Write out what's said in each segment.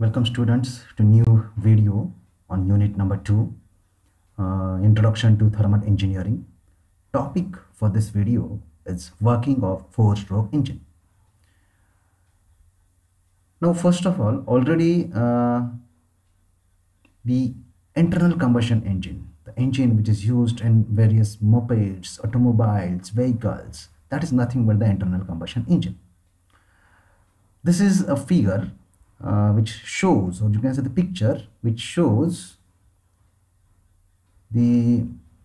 Welcome students to new video on unit number 2, Introduction to Thermal Engineering. Topic for this video is working of four-stroke engine. Now first of all, already the internal combustion engine, the engine which is used in various mopeds, automobiles, vehicles, that is nothing but the internal combustion engine. This is a figure which shows, or you can say the picture which shows the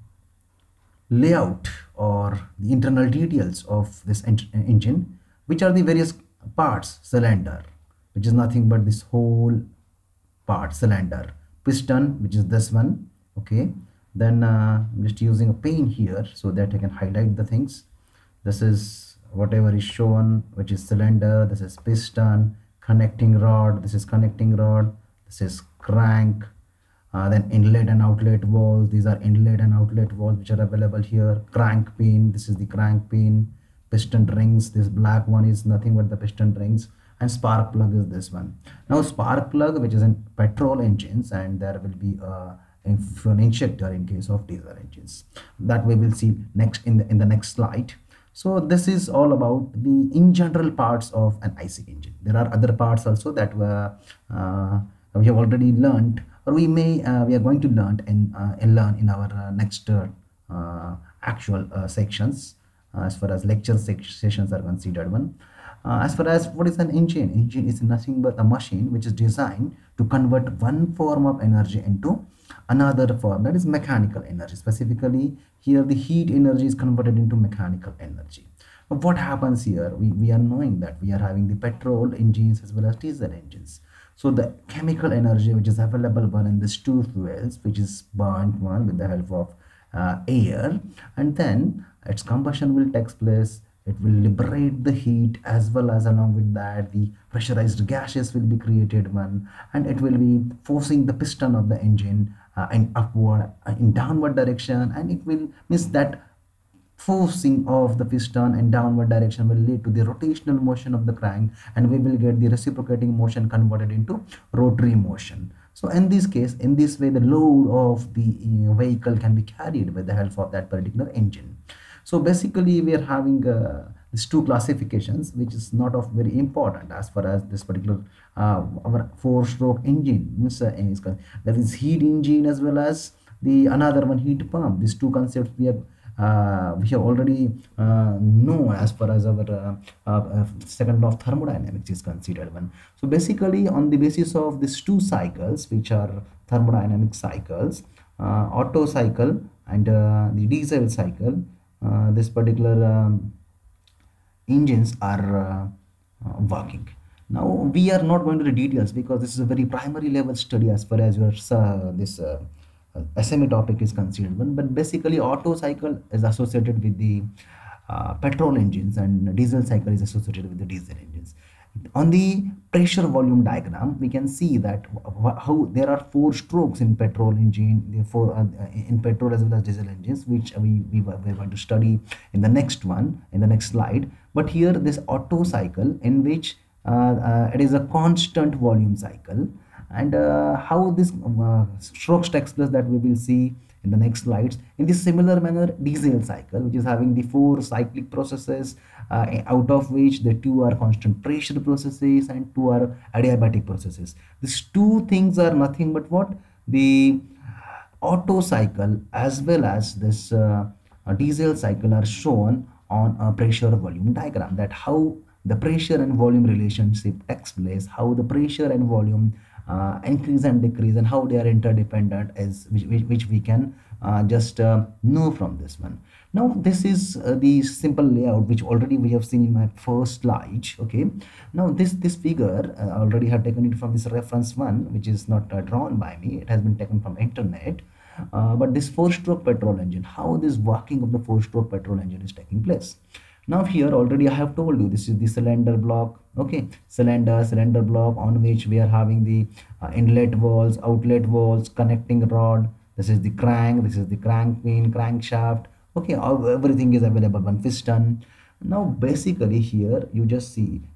layout or the internal details of this engine, which are the various parts. Cylinder, which is nothing but this whole part, cylinder. Piston, which is this one. Okay, then I'm just using a pen here so that I can highlight the things. This is whatever is shown, which is cylinder. This is piston, connecting rod, this is connecting rod, this is crank, then inlet and outlet valves. These are inlet and outlet valves which are available here. Crank pin, this is the crank pin. Piston rings, this black one is nothing but the piston rings, and spark plug is this one. Now spark plug, which is in petrol engines, and there will be a fuel injector in case of diesel engines, that we will see next in the next slide. So this is all about the in general parts of an IC engine. There are other parts also that we have already learned, or we are going to learn in our next actual sections, as far as lecture sessions are considered one. As far as what is an engine, engine is nothing but a machine which is designed to convert one form of energy into another form, that is mechanical energy. Specifically here the heat energy is converted into mechanical energy. But what happens here, we are knowing that we are having the petrol engines as well as diesel engines. So the chemical energy which is available one in these two fuels, which is burnt one with the help of air, and then its combustion will take place. It will liberate the heat, as well as along with that the pressurized gases will be created one, and it will be forcing the piston of the engine in upward in downward direction, and it will means that forcing of the piston in downward direction will lead to the rotational motion of the crank, and we will get the reciprocating motion converted into rotary motion. So in this case, in this way, the load of the vehicle can be carried with the help of that particular engine. So basically we are having these two classifications, which is not of very important as far as this particular our four-stroke engine means, that is heat engine as well as the another one heat pump. These two concepts we have already know as far as our second law of thermodynamics is considered one. So basically on the basis of these two cycles, which are thermodynamic cycles, Otto cycle and the diesel cycle, this particular engines are working. Now we are not going to the details because this is a very primary level study as far as your this SME topic is considered one. But basically Otto cycle is associated with the petrol engines, and diesel cycle is associated with the diesel engines. On the pressure volume diagram, we can see that how there are four strokes in petrol engine, therefore in petrol as well as diesel engines, which we're going to study in the next one, in the next slide. But here this Otto cycle, in which it is a constant volume cycle, and how this strokes takes place, that we will see in the next slides. In this similar manner, diesel cycle, which is having the four cyclic processes, out of which the two are constant pressure processes and two are adiabatic processes. These two things are nothing but what the Otto cycle as well as this diesel cycle are shown on a pressure volume diagram, that how the pressure and volume relationship takes place, how the pressure and volume increase and decrease, and how they are interdependent, as which we can just know from this one. Now this is the simple layout which already we have seen in my first slide. Okay, now this figure already have taken it from this reference one, which is not drawn by me, it has been taken from internet. But this four-stroke petrol engine, how this working of the four-stroke petrol engine is taking place. Now here already I have told you, this is the cylinder block. Okay, cylinder block, on which we are having the inlet valves, outlet valves, connecting rod. This is the crank, this is the crank pin, crankshaft. Okay, everything is available. One piston. Now basically here you just see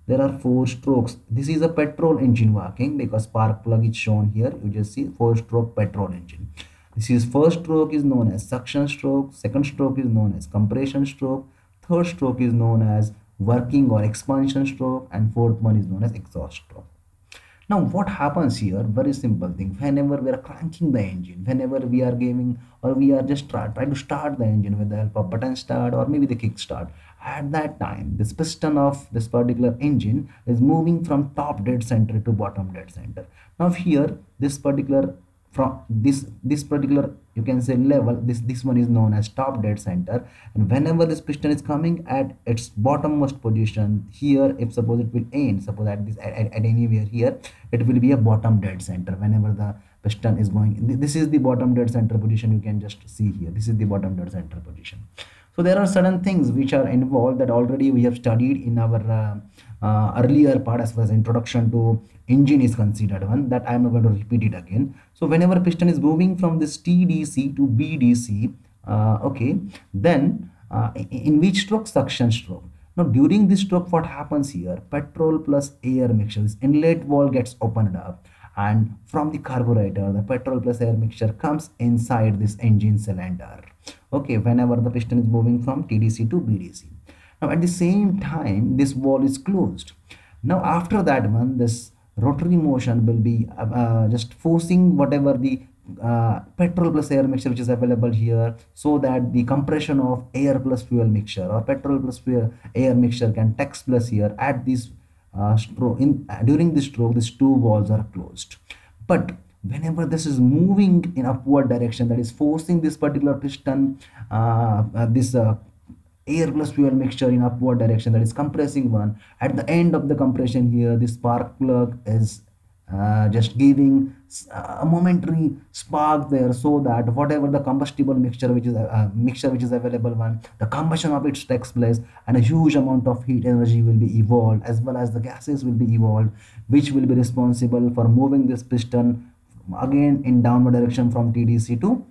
there are four strokes. This is a petrol engine working because spark plug is shown here. You just see four stroke petrol engine. This is first stroke is known as suction stroke, second stroke is known as compression stroke, third stroke is known as working or expansion stroke, and fourth one is known as exhaust stroke. Now what happens here, very simple thing, whenever we are cranking the engine, whenever we are giving or we are just try to start the engine with the help of button start or maybe the kick start, at that time this piston of this particular engine is moving from top dead center to bottom dead center. Now here this particular from this particular, you can say, level, this one is known as top dead center, and whenever this piston is coming at its bottommost position here, if suppose it will end, suppose at this at anywhere here, it will be a bottom dead center whenever the piston is going. This is the bottom dead center position, you can just see here, this is the bottom dead center position. So there are certain things which are involved that already we have studied in our earlier part as far as introduction to engine is considered one, that I am not going to repeat it again. So whenever piston is moving from this TDC to BDC, okay, then in which stroke? Suction stroke. Now during this stroke, what happens here? Petrol plus air mixture, this inlet valve gets opened up, and from the carburetor the petrol plus air mixture comes inside this engine cylinder, okay, whenever the piston is moving from TDC to BDC. Now at the same time this valve is closed. Now after that one, this rotary motion will be just forcing whatever the petrol plus air mixture which is available here, so that the compression of air plus fuel mixture or petrol plus fuel air mixture can take place here at this stroke. During this stroke, these two valves are closed. But whenever this is moving in upward direction, that is forcing this particular piston, this air plus fuel mixture in upward direction, that is compressing one, at the end of the compression here, this spark plug is just giving a momentary spark there, so that whatever the combustible mixture which is available one, the combustion of it takes place, and a huge amount of heat energy will be evolved, as well as the gases will be evolved, which will be responsible for moving this piston again in downward direction from TDC to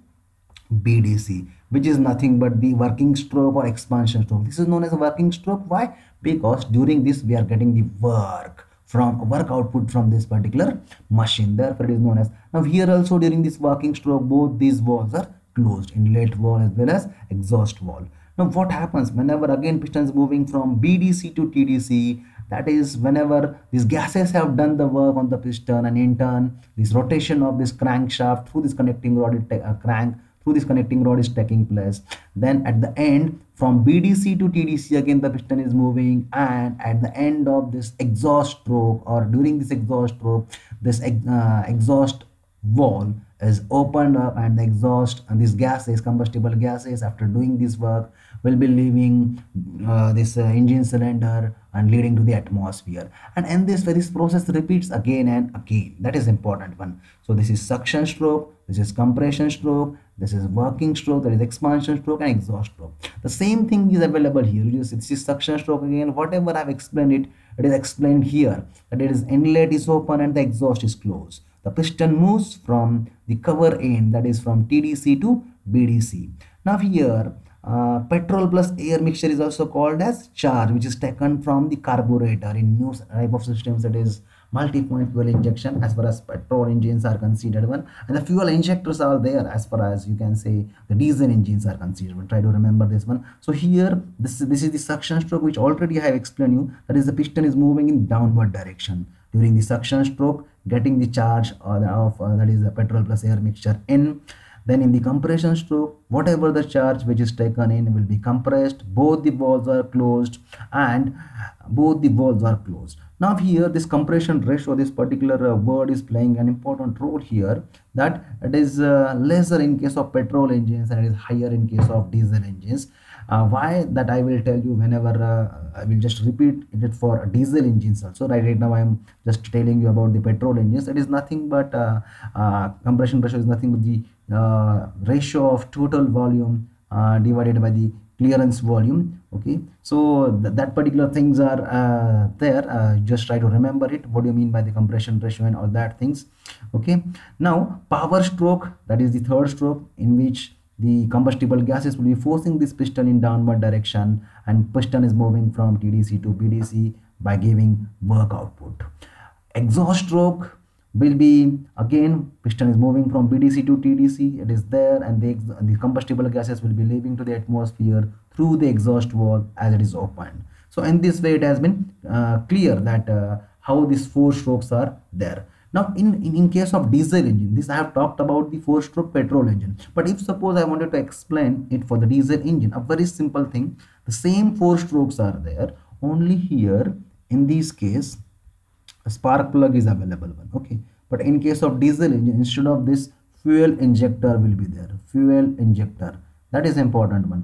BDC, which is nothing but the working stroke or expansion stroke. This is known as a working stroke. Why? Because during this we are getting the work output from this particular machine, therefore it is known as. Now here also during this working stroke, both these valves are closed, inlet valve as well as exhaust valve. Now what happens whenever again piston is moving from BDC to TDC? That is whenever these gases have done the work on the piston, and in turn this rotation of this crankshaft through this connecting rod is taking place. Then at the end, from BDC to TDC, again the piston is moving, and at the end of this exhaust stroke or during this exhaust stroke, this exhaust valve is opened up, and the exhaust and these gases, combustible gases, after doing this work will be leaving this engine cylinder and leading to the atmosphere. And in this way, this process repeats again and again. That is important one. So this is suction stroke, this is compression stroke, this is working stroke, that is expansion stroke, and exhaust stroke. The same thing is available here. This is suction stroke again. Whatever I've explained it is explained here, that it is inlet is open and the exhaust is closed. The piston moves from the cover end, that is from TDC to BDC. Now here petrol plus air mixture is also called as charge, which is taken from the carburetor in new type of systems, that is multi-point fuel injection as far as petrol engines are considered one, and the fuel injectors are there as far as you can say the diesel engines are considered. But try to remember this one. So here this is the suction stroke, which already I have explained you, that is the piston is moving in downward direction. During the suction stroke, getting the charge of that is the petrol plus air mixture in. Then in the compression stroke, whatever the charge which is taken in will be compressed, both the valves are closed, and both the valves are closed. Now here this compression ratio, this particular word is playing an important role here, that it is lesser in case of petrol engines and it is higher in case of diesel engines. Why? That I will tell you whenever I will just repeat it for diesel engines also. Right now I am just telling you about the petrol engines. It is nothing but compression ratio is nothing but the ratio of total volume divided by the clearance volume. Okay, so that particular things are there. Just try to remember it, what do you mean by the compression ratio and all that things. Okay, now power stroke, that is the third stroke, in which the combustible gases will be forcing this piston in downward direction, and piston is moving from TDC to BDC. by giving work output. Exhaust stroke will be, again, piston is moving from BDC to TDC, it is there, and the combustible gases will be leaving to the atmosphere through the exhaust valve as it is opened. So in this way it has been clear that how these four strokes are there. Now in case of diesel engine, this I have talked about the four stroke petrol engine, but if suppose I wanted to explain it for the diesel engine, a very simple thing, the same four strokes are there, only here in this case a spark plug is available one, okay, but in case of diesel engine, instead of this, fuel injector will be there, fuel injector, that is important one.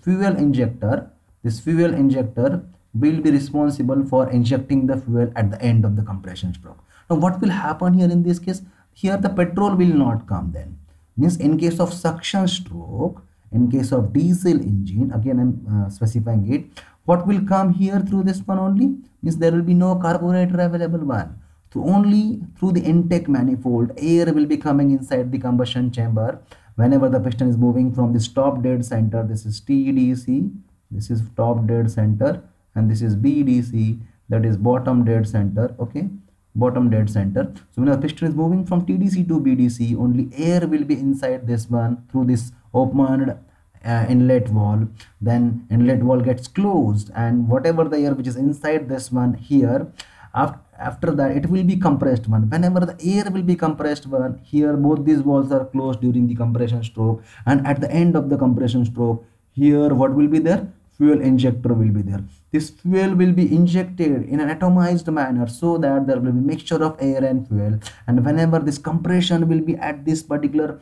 This fuel injector will be responsible for injecting the fuel at the end of the compression stroke. Now what will happen here in this case, here the petrol will not come then, means in case of suction stroke, in case of diesel engine, again I'm specifying it, what will come here through this one only, means there will be no carburetor available one, so only through the intake manifold air will be coming inside the combustion chamber whenever the piston is moving from this top dead center, this is TDC, this is top dead center, and this is BDC, that is bottom dead center, okay, bottom dead center. So when the piston is moving from TDC to BDC, only air will be inside this one through this opened inlet valve, then inlet valve gets closed, and whatever the air which is inside this one here, after that it will be compressed one. Whenever the air will be compressed one, here both these valves are closed during the compression stroke, and at the end of the compression stroke, here what will be there, fuel injector will be there. This fuel will be injected in an atomized manner so that there will be mixture of air and fuel, and whenever this compression will be at this particular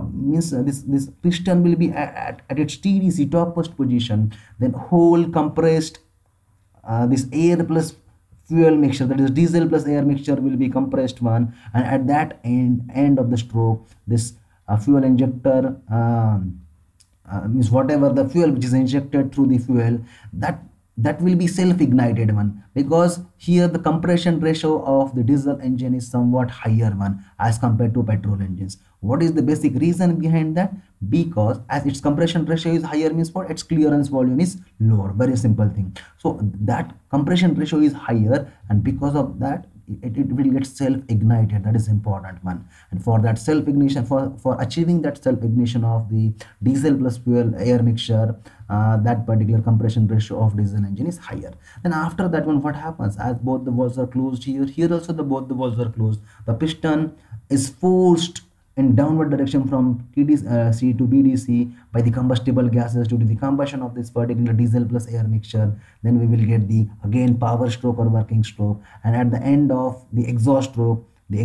this piston will be at its TDC topmost position, then whole compressed this air plus fuel mixture, that is diesel plus air mixture, will be compressed one, and at that end of the stroke, this fuel injector means whatever the fuel which is injected through the fuel, that will be self-ignited one, because here the compression ratio of the diesel engine is somewhat higher one as compared to petrol engines. What is the basic reason behind that? Because as its compression ratio is higher, means what, its clearance volume is lower, very simple thing. So that compression ratio is higher, and because of that it will get self-ignited, that is important one. And for that self-ignition, for achieving that self-ignition of the diesel plus fuel air mixture, that particular compression ratio of diesel engine is higher. Then after that one, what happens, as both the valves are closed, here also both the valves are closed, the piston is forced in downward direction from TDC to BDC by the combustible gases due to the combustion of this particular diesel plus air mixture. Then we will get the again power stroke or working stroke, and at the end of the exhaust stroke,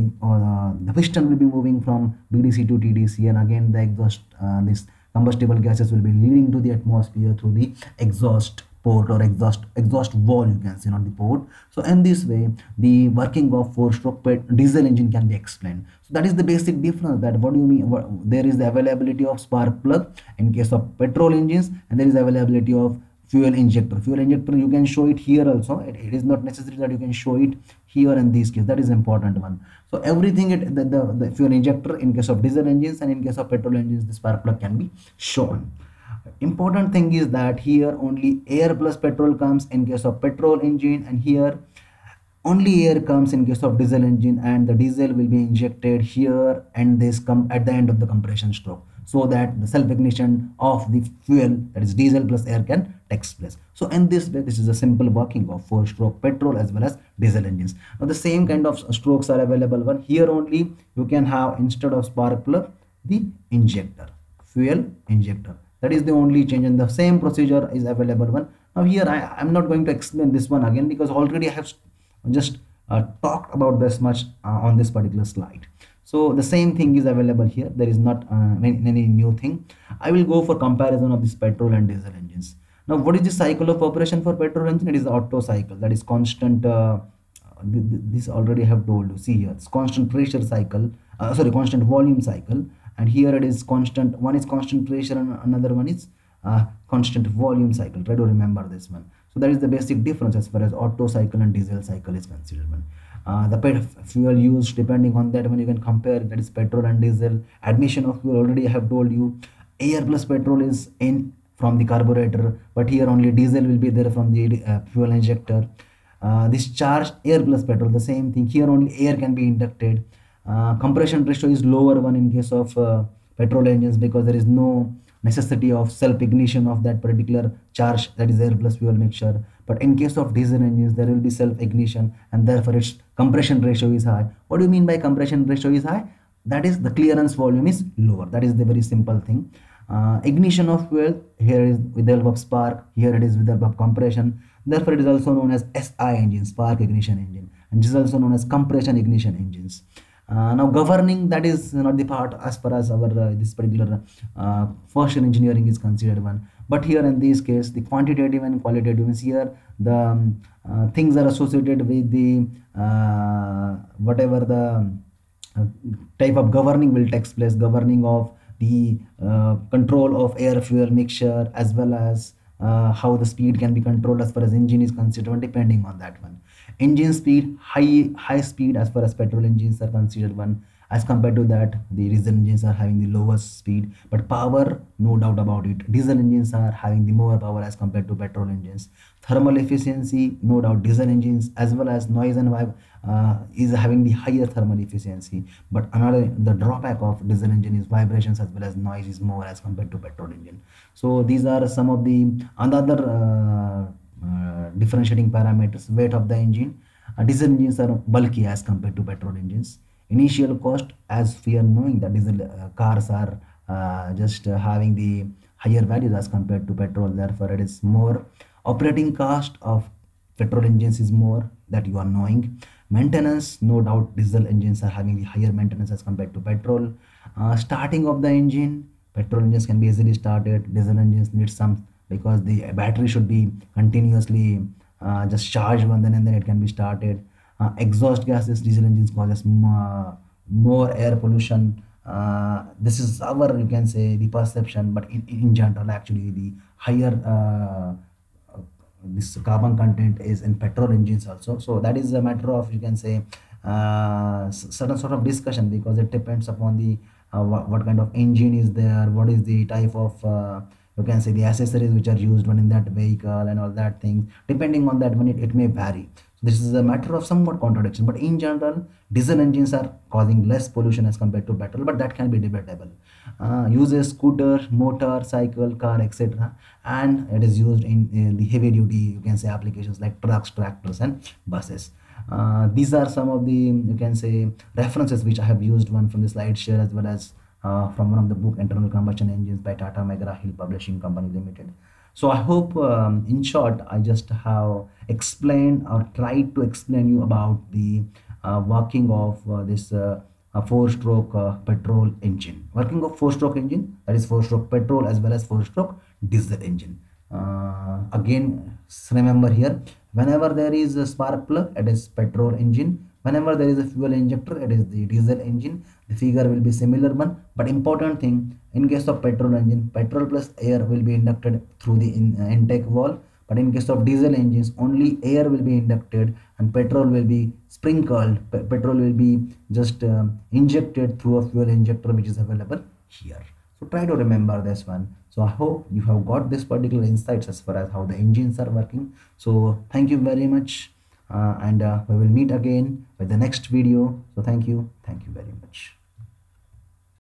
the piston will be moving from BDC to TDC, and again the exhaust this combustible gases will be leading to the atmosphere through the exhaust port or exhaust valve, you can say, not the port. So in this way the working of four stroke diesel engine can be explained. So that is the basic difference, that what do you mean, there is the availability of spark plug in case of petrol engines, and there is availability of fuel injector. You can show it here also, it is not necessary that you can show it here in this case, that is important one. So everything the fuel injector in case of diesel engines, and in case of petrol engines the spark plug can be shown. Important thing is that here only air plus petrol comes in case of petrol engine, and here only air comes in case of diesel engine, and the diesel will be injected here, and this come at the end of the compression stroke, so that the self ignition of the fuel, that is diesel plus air, can takes place. So in this way, this is a simple working of four stroke petrol as well as diesel engines. Now the same kind of strokes are available one, here only you can have, instead of spark plug, the injector, fuel injector. That is the only change, and the same procedure is available one. Now here I am not going to explain this one again, because already I have just talked about this much on this particular slide. So the same thing is available here, there is not any new thing. I will go for comparison of this petrol and diesel engines. Now what is the cycle of operation for petrol engine? It is the Otto cycle, that is constant this already I have told you. See here, it's constant pressure cycle, constant volume cycle, and here it is constant, one is constant pressure and another one is constant volume cycle. Try to remember this one. So that is the basic difference as far as Otto cycle and diesel cycle is considered one. The fuel used, depending on that, when you can compare, that is petrol and diesel. Admission of fuel, already I have told you, air plus petrol is in from the carburetor, but here only diesel will be there from the fuel injector. Discharge air plus petrol, the same thing here, only air can be inducted. Compression ratio is lower one in case of petrol engines, because there is no necessity of self ignition of that particular charge, that is air plus fuel mixture. But in case of diesel engines, there will be self ignition, and therefore its compression ratio is high. What do you mean by compression ratio is high? That is the clearance volume is lower. That is the very simple thing. Ignition of fuel, here is with the help of spark, here it is with the help of compression. Therefore it is also known as SI engine, spark ignition engine, and this is also known as compression ignition engines. Now governing, that is not the part as far as our this particular first year engineering is considered one. But here in this case, the quantitative and qualitative means here the things are associated with the whatever the uh, type of governing will take place, governing of the control of air fuel mixture, as well as how the speed can be controlled as far as engine is considered, depending on that one. Engine speed, high speed as far as petrol engines are considered one. As compared to that, the diesel engines are having the lowest speed, but power, no doubt about it, diesel engines are having the more power as compared to petrol engines. Thermal efficiency, no doubt, diesel engines as well as noise and vibe is having the higher thermal efficiency. But another, the drawback of diesel engine is vibrations as well as noise is more as compared to petrol engine. So these are some of the another differentiating parameters. Weight of the engine, diesel engines are bulky as compared to petrol engines. Initial cost, as we are knowing that diesel cars are just having the higher values as compared to petrol, therefore it is more. Operating cost of petrol engines is more, that you are knowing. Maintenance, no doubt diesel engines are having the higher maintenance as compared to petrol. Starting of the engine, petrol engines can be easily started, diesel engines need some, because the battery should be continuously just charged one, then and then it can be started. Exhaust gases, diesel engines causes more air pollution. This is our, you can say, the perception, but in general actually the higher this carbon content is in petrol engines also. So that is a matter of, you can say, certain sort of discussion, because it depends upon the what kind of engine is there, what is the type of you can say the accessories which are used when in that vehicle and all that things. Depending on that one, it may vary. So this is a matter of somewhat contradiction, but in general diesel engines are causing less pollution as compared to petrol, but that can be debatable. Uses scooter, motor, cycle, car, etc., and it is used in the heavy duty, you can say, applications like trucks, tractors and buses. These are some of the, you can say, references which I have used, one from the slide share as well as from one of the book, Internal Combustion Engines by Tata McGraw Hill Publishing Company Limited. So I hope in short I just have explained or tried to explain you about the working of this four-stroke petrol engine. Working of four-stroke engine, that is four-stroke petrol as well as four-stroke diesel engine. Again, remember here, whenever there is a spark plug, it is petrol engine. Whenever there is a fuel injector, it is the diesel engine. The figure will be similar one, but important thing, in case of petrol engine, petrol plus air will be inducted through the intake valve. But in case of diesel engines, only air will be inducted and petrol will be sprinkled. Petrol will be just injected through a fuel injector which is available here. So try to remember this one. So I hope you have got this particular insights as far as how the engines are working. So thank you very much, and we will meet again with the next video. So thank you very much.